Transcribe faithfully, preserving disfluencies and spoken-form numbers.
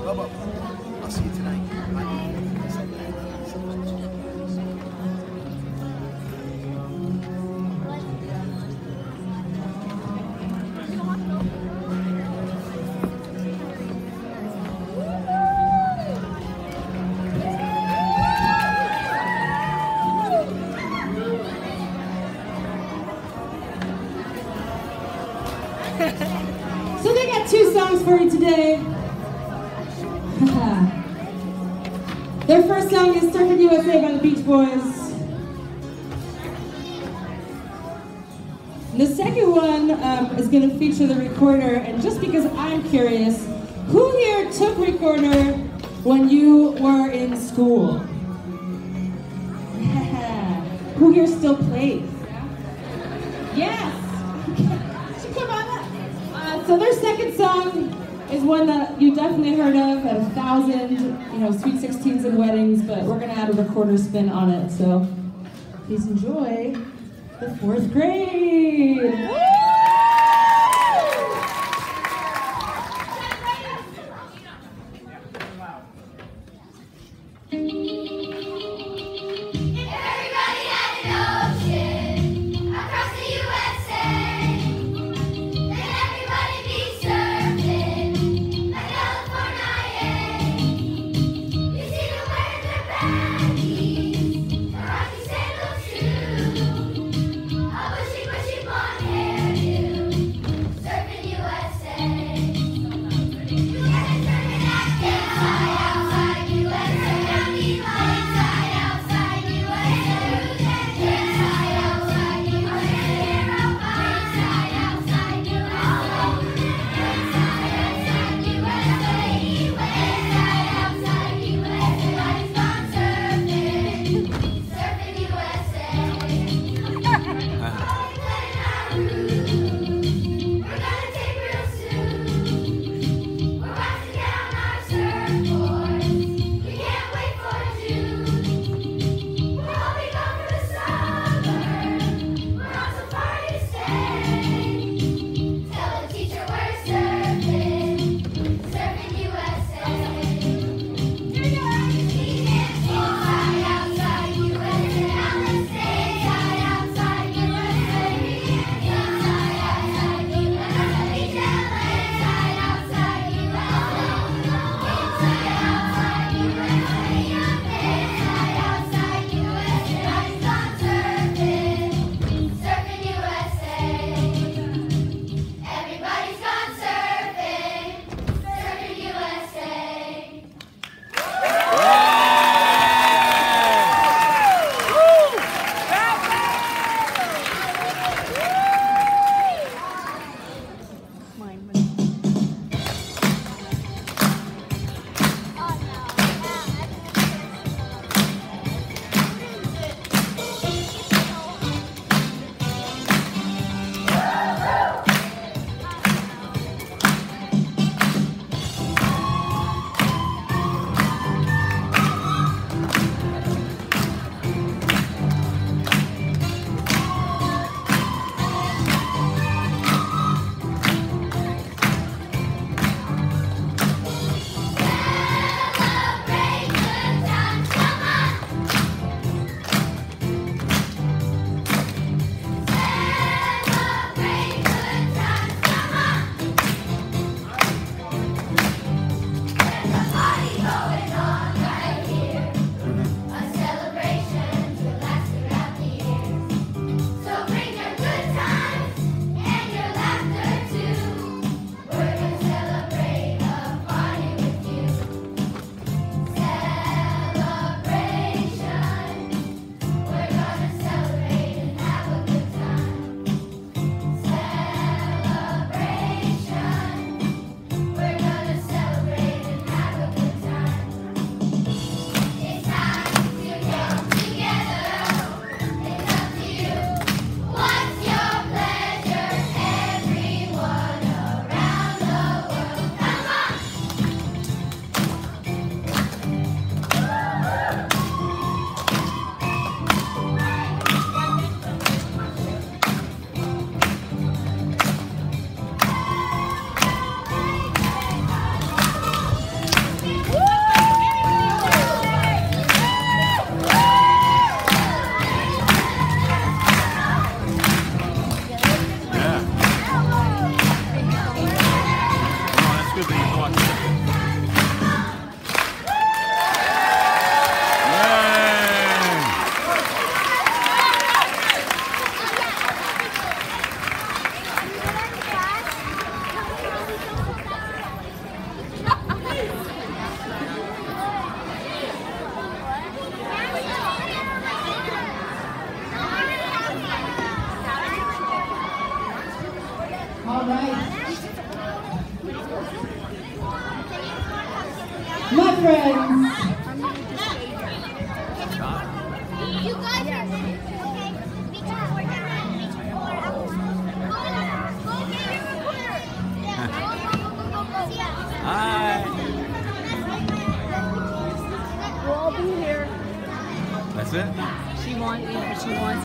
I'll see you tonight. So they got two songs for you today. Their first song is Surfing U S A by the Beach Boys. And the second one um, is going to feature the recorder, and just because I'm curious, who here took recorder when you were in school? Yeah. Who here still plays? Yes! Come on up. Uh, so their second song is one that you definitely heard of at a thousand, you know, sweet sixteens and weddings, but we're gonna add a recorder spin on it, so please enjoy the fourth grade. Bushy, bushy blonde hair. My friends. You guys are okay. Because we're gonna or go get your recorder. Yeah. Go, go, go, go, go. Hi. We'll all be here. That's it? She wants, yeah, she wants